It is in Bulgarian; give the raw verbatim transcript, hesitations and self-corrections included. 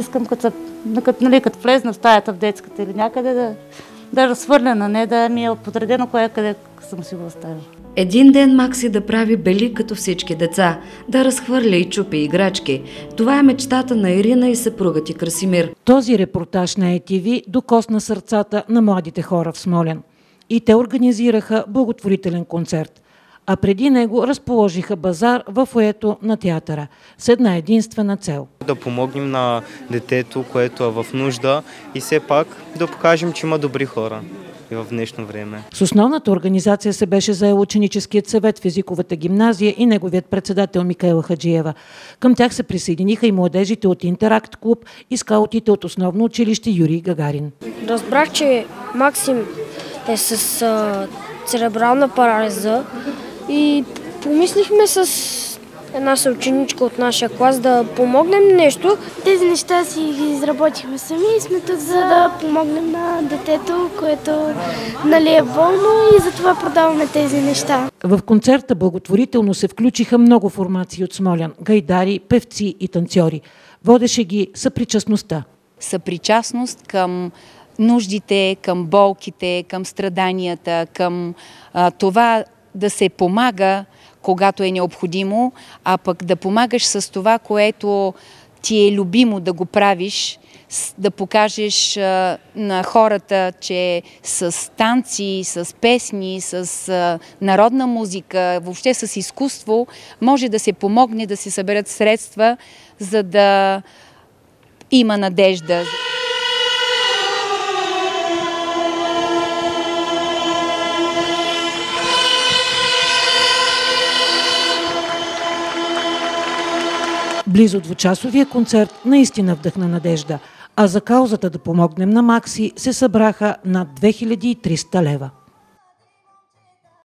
искам, като, като, нали, като влезна в стаята в детската или някъде, да, да разхвърля, не да ми е подредено кое къде съм си го оставила. Един ден Макси да прави бели като всички деца, да разхвърля и чупи играчки. Това е мечтата на Ирина и съпругът и Красимир. Този репортаж на Ей Ти Ви докосна сърцата на младите хора в Смолян. И те организираха благотворителен концерт. А преди него разположиха базар във фоайето на театъра с една единствена цел. Да помогнем на детето, което е в нужда и все пак да покажем, че има добри хора и в днешно време. С основната организация се беше заел ученическият съвет в езиковата гимназия и неговият председател Микаела Хаджиева. Към тях се присъединиха и младежите от Интеракт клуб и скаутите от основно училище Юрий Гагарин. Разбрах, че Максим е с а, церебрална парализа и помислихме с една съученичка от нашия клас да помогнем нещо. Тези неща си ги изработихме сами и сме тук, за да помогнем на детето, което, нали, е болно, и затова продаваме тези неща. В концерта благотворително се включиха много формации от Смолян – гайдари, певци и танцори. Водеше ги съпричастността. Съпричастност към нуждите, към болките, към страданията, към а, това да се помага, когато е необходимо, а пък да помагаш с това, което ти е любимо да го правиш, да покажеш а, на хората, че с танци, с песни, с а, народна музика, въобще с изкуство, може да се помогне да се съберат средства, за да има надежда. Близо двучасовия концерт наистина вдъхна надежда, а за каузата да помогнем на Макси се събраха над две хиляди и триста лева.